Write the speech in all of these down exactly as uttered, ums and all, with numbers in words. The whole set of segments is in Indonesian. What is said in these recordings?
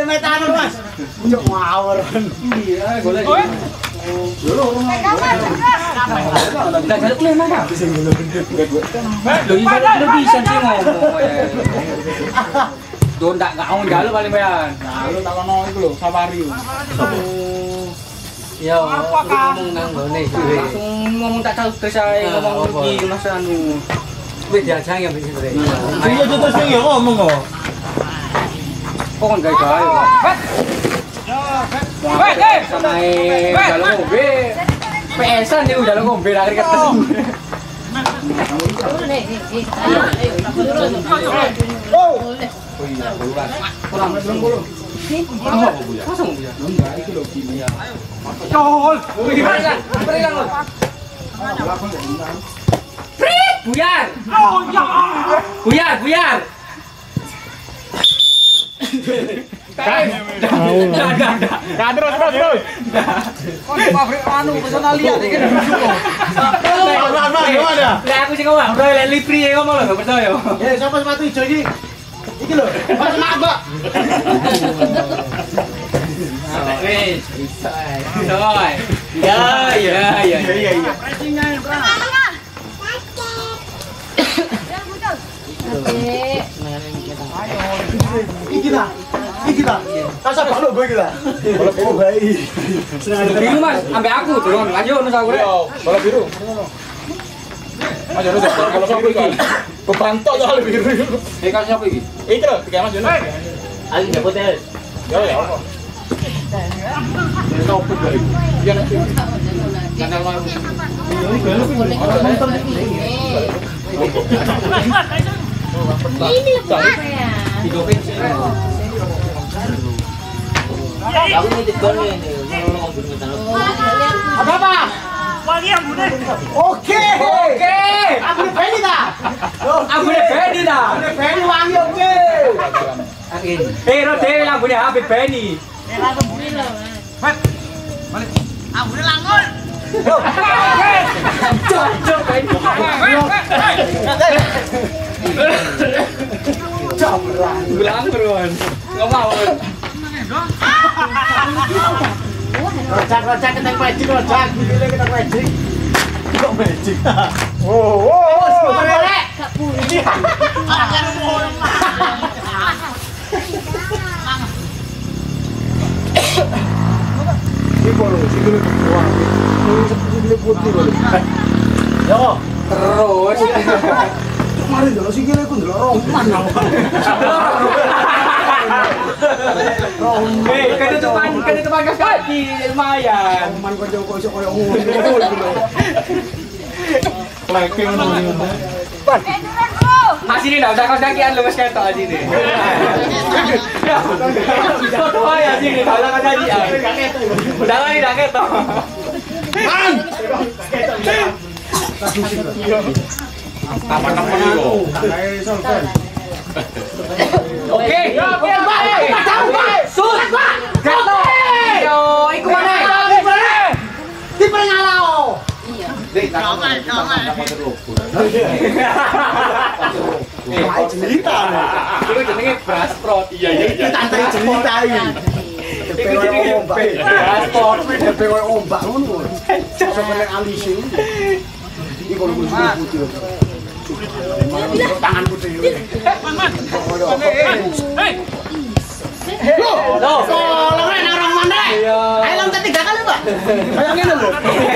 metan Mas. Cuk ngawur. Iya, golek. Lho, enggak jaluk lu mana? Bisa lho bisa sih ngomong. Don tak enggak mau jaluk paling bayan. Jaluk tak ono iku lho, safari. Ya, ngomong nang ngene. Langsung ngomong tak tahu terus ae ngomong iki Mas anu. Wis diajang ya wis sore. Iya terus sing ya ngomong kok. Kok kan gawe-gawe. Weh, eh, samae jaluk ngombe. P S-an dia udah ngombe akhir ketemu. Oh iya, bulan. Kurang belum belum. Apa Bu ya? Pasang Bu ya. Enggak, itu lho kimia. Col. Gimana? Berikan lu. Prit, buyar. Oh ya. Buyar, buyar. Kain. Enggak terus terus terus. Kok pabrik anu pesona lihat iki lho. Ana ada. Lah aku sing ngomong, ora lek lipri ngomong lho, enggak percaya. Eh, sapa sepatu ijo iki? Iki lho, Mas Mbak. Wes, bisa. Soy. Ya, ya, ya. Iya, iya. Iki ta. Iki ta. Kasa balok gue iki ta. Balok biru bae. Biru Mas, ambek aku turun. Lanjut nus aku rek. Balok biru. Mas Jono kalau sapa iki? Bebantok ya lebih biru. Eh kan siapa iki? Iki lho, tiga Mas Jono. Ali dapat tes. Ya ya. Ini opo bae. Ya nek. Kanal mau. Ini galuk ini. Ini Pak. Tiga pin. Aku ini digone ini, ngomong ngomong Apa apa? Wali yang bune. Oke. Oke. Aku ne Beni ta? Aku ne Beni ta? Aku Beni wangi oke. Akin. Eh, ro dhewe lah bune Habib Beni. Eh langsung bune lho. Balik. Ah bune langun. Cok, cok Beni. Cok, belang beruan. Enggak mau. Rojak-rojak keteng magic rojak, pilih keteng magic. Kok magic? Oh, oh, boleh. Gak bune. Ini boleh, sikile keluar. Sikile putih boleh. Yo, Terus. kemarin dulu sikile ku ndelok roman. Eh, ketutupan, ketutupan kaki lumayan. Roman kok jauh kok iso koyo ngono iki lho. Lagi ngono. Pan. Masih ini enggak usah kaos kakian lu wis ketok aja ini. Foto aja sini, enggak usah kaos kakian. Udah lah enggak ketok. Man. Apa-apa itu? Kayak solver. Oke, oke, Pak. Jauh, Pak. Sus. Gato. Yo, iku mana? Di pengalaman. Iya. Jangan, jangan. Eh, cerita. Itu jenenge Brasport. Iya, iya, iya. Kita antri cerita iki. Iku jenenge ombak. Brasport. D P koyo ombak ngono. Sebenarnya alisi. Iki kalau kudu putih. Tangan putih. Hei. Loh, Loh. tolong nek orang mana? Iya. Ayo loncat tiga kali, Pak. Kayak ngene lho.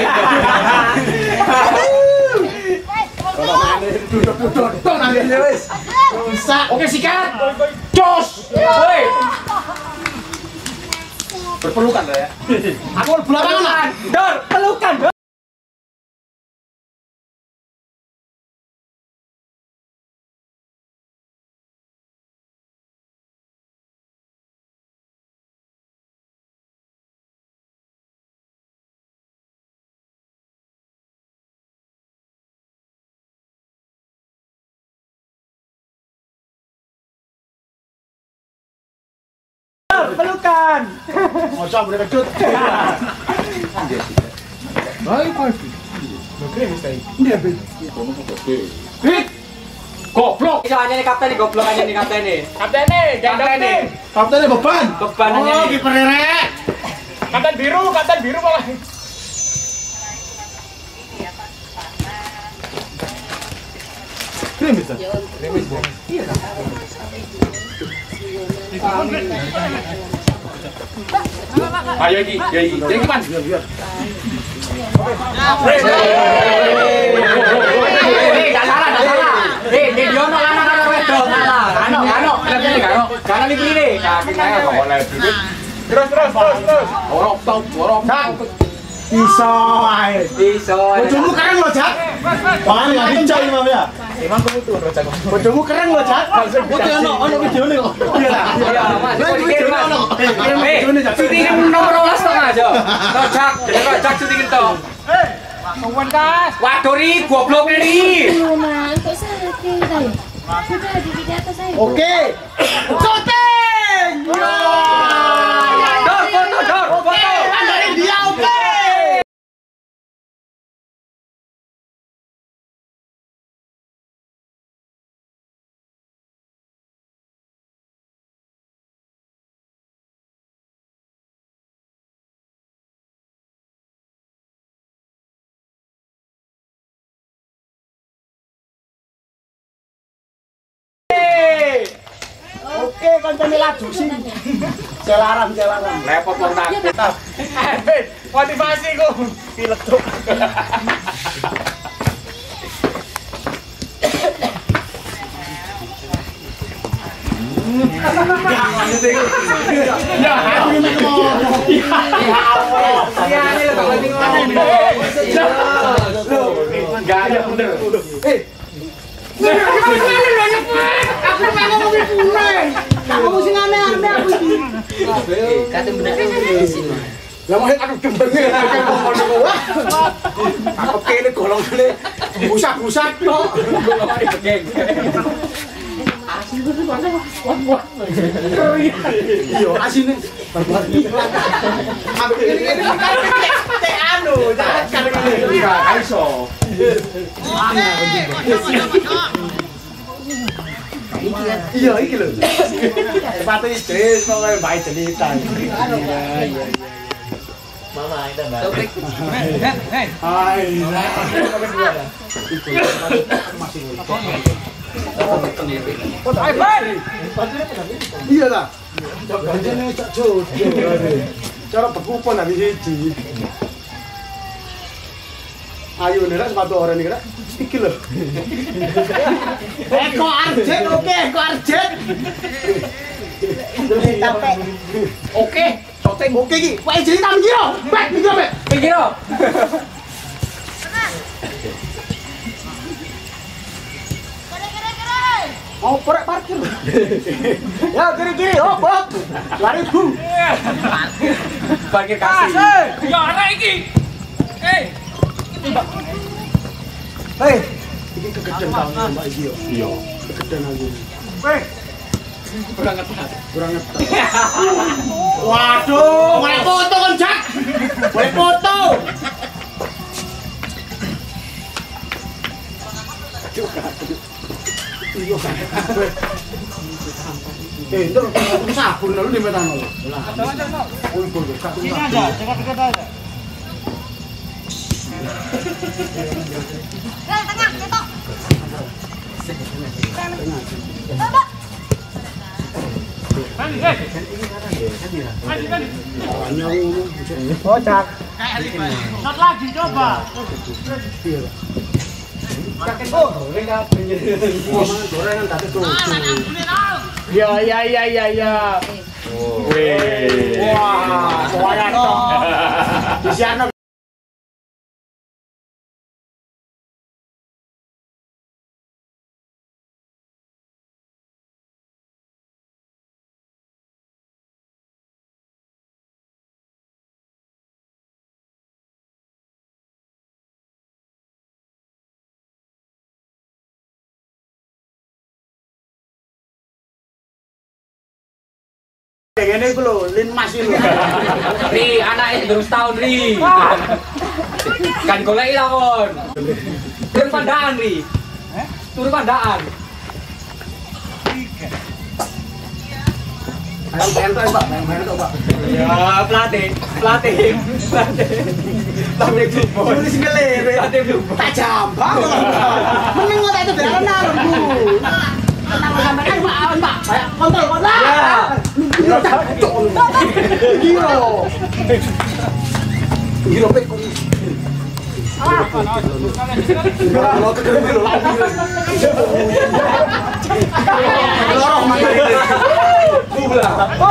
Kalau mana duduk-duduk tok nang ngene wis. Rusak. Oke, sikat. Jos. Woi. Berpelukan lah ya. Aku belakangan. Dor, pelukan, Dor. Pelukan. Mosok boleh kecut. Baik, Pak. Oke, wis kae. Ndi, Bit? Hit. Goblok. Iso aja nih kapten nih goblok aja nih kapten nih. Kapten nih, kapten nih. Kaptennya beban. Beban aja Oh, nih. kiper rek. Kapten biru, kapten biru malah. Krimis ta? Ayo iki, ya iki. Jadi gimana? Eh, enggak salah, enggak salah. Eh, di Diono lanang karo wedok salah. Kano, kano, kene kano. Kano iki pilih. Yakin ae kok oleh pilih. Terus, terus, terus, terus. Orok tau, orok tau. Iso ae. Iso. Bojomu keren loh, Jak. Pangan enggak dicai Mam ya. Emang kamu tuh rojak. Bojomu keren loh, Jak. Bojo ono ono videone kok. Iya lah. Iya, Mas. Lah Kok videone dikirim, ono. Mas? Kirim Eh, videone Jak. syutingan nomor dua belas to aja. Rojak, jadi rojak syutingin to. Eh, kawan kas. Waduh ri, goblok ri. Rumah, kok sakit saya? Sudah di di atas saya. Oke. Syuting. Dor, foto, dor, foto. Dari dia oke. Oke, koncone laju sih. Celaran, celaran. Repot wong takut. Eh, motivasi ku. Pilek tuh. Ya, aku ini ngomong. Iya, ini lho kalau ngomong. Enggak ada bener. Eh, Aku pengen ngomongin pulang. Kamu mesti aneh-aneh aku iki. kata bener di sini. Lah mau aduh demenge kayak ngono kok. Oke ini golong dulu. Busak-busak tok. Golongan begeng. Iya, asine barbar iklan. Aku ini ini kan teh anu, jangan kan ini. Enggak iso. Iya, iki lho. Sepatu istri pokoke bae cerita. Iya, iya. Mama, itu Mbak. Hai. Ayo, Bar. Iya lah. Ganjene cak jodoh. Cara bekupon habis siji. Ayo nek sepatu orang iki rek. Iki lho. Eko Arjen oke, Eko Arjen. Tapi Oke, syuting. oke iki. Wae cerita mikir. Baik mikir, Mek. Pikir lo. Mau perek parkir. Ya kiri-kiri, hop hop. Lari bu. Parkir Kas, kasih. eh. Ya, ana iki. Eh, Hei, iki kegedean tahun Mbak iki yo. Iya, kegedean aku. weh. Kurang ngetat. Kurang ngetat. Waduh, boleh foto kan, Jak? Boleh foto. Iya, eh, itu sabun lalu di metan lo. Lah. Oh, itu sabun. Ini aja, dekat-dekat aja. Mandi, eh. Mandi, mandi. Oh, Jak. Shot lagi, coba. Oh, gorengan tadi tuh. Ya, ya, ya, ya, ya. Wih. Wah, soalnya toh. Di sana Kayaknya itu loh, Lin Mas itu. Ri, anaknya terus tahun Ri. Kan golek lakon. Turun pandaan Ri. Turun pandaan. Ayo main tuh, Pak. Main tuh, Pak. Ya, pelatih, pelatih, pelatih. Pelatih football. Tulis ngelir. Pelatih football. Tak jambang. Mending nggak itu biar kenal, Bu. Kenal sampai kan, Pak. Pak. Kayak kontrol, kontrol. Ya. Giro tak. Giro. Giro pe. Kalau tegel giro lagi. Lorong mana ini? Bula.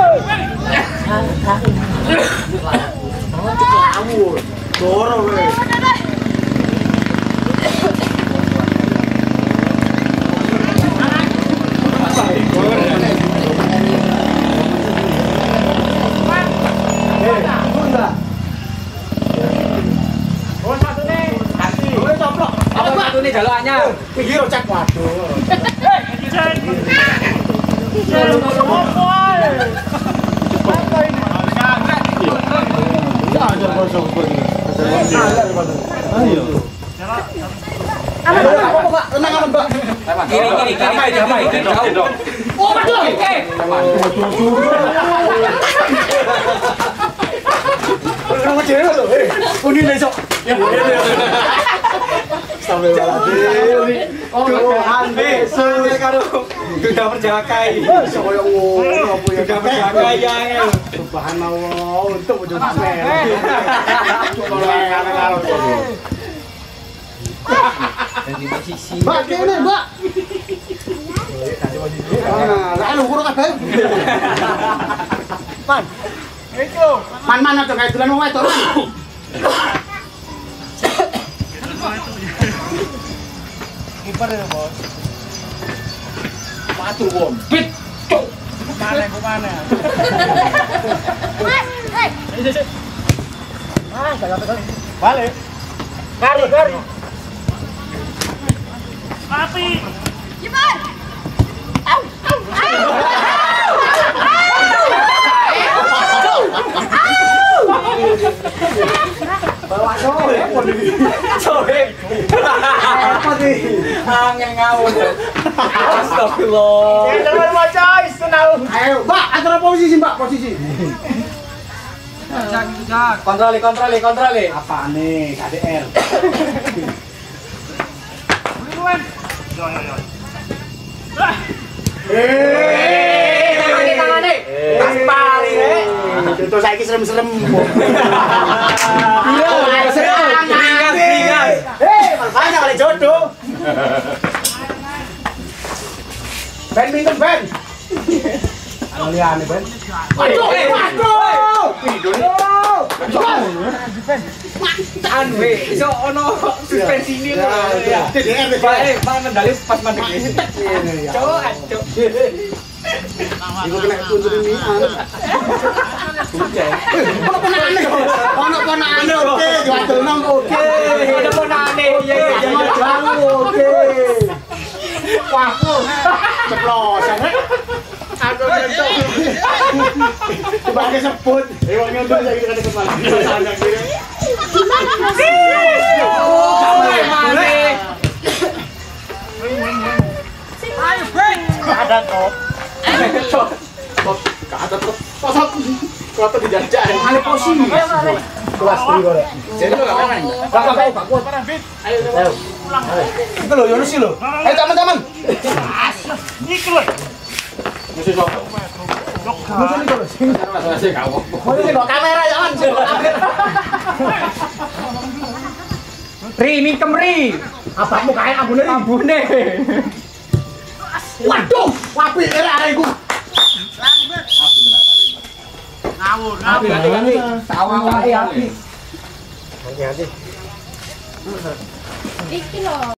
Awur. Dorong we. Ini jalannya. Giro cek waduh. Kiri kiri damai damai jauh. Oh, betul. Oke. Kamu cewek loh, eh, kuning besok. Sampai balik. Oh, ande, Sampai karo sudah perjakai. soalnya ngono apa ya Sudah perjakai ya. Subhanallah, untuk bojo merah. Coba karo Mbak, kene, Mbak. Ah, lah lu kurang kabeh. Man. Iku. Man-man aja kayak dolan wong wedok. Kiper ya, Bos. Matu bom. Pit. Mana ku mana? Hei. Ah, enggak apa-apa. Balik. Kari, kari. Papi. Cepat. Au, au, au. Bawa sore, apa ini? Sore. Apa nih? Angin ngawur. Astagfirullah. Ya, jangan lupa coy, senang. Ayo, Mbak, atur posisi, Mbak, posisi. Kontroli kontroli kontroli. Apa nih, K D R? Eh, tangane tangane. Tas pali rek. Contoh saiki serem-serem. Iya, serem. Ringan ringan. Eh, banyak kali jodoh. Ben minum Ben. Anu liane Ben. Waduh, waduh. Waduh. Anu we, iso ono suspensi ini lho. Ya, T D R deh. Bae, bang mendali pas mandek. Cok, cok. Iku kena kunjung ini. Ono ponakane. Ono ponakane oke, wadul nang oke. Ada ponane. Iya iya Jangan iya. jauh oke. Wahku. Ceplosan rek. Aku nyentuh. Coba ke sebut. Eh wong nyontoh saiki kena kepala. Sana kiri. Ayo, break. Ada top. Top. Top. Ada top. Top. Kota dijajah. Ale posisi. Kelas tri kok. Jadi lo enggak main. Kakak kau Pak kuat. Ayo. Ayo. Itu lo Yunus lo. Ayo teman-teman. Iki lho. Musuh sok. Musuh ini kalau sing. Masih kau. Mau sing kamera jangan sing kamera. Ri mingkem ri. Abahmu kae ambune ri. Ambune. Waduh, wapi era arek iku. Ngawur, ngawur. Hati-hati. Sawang wae hati. Hati-hati. Iki lho.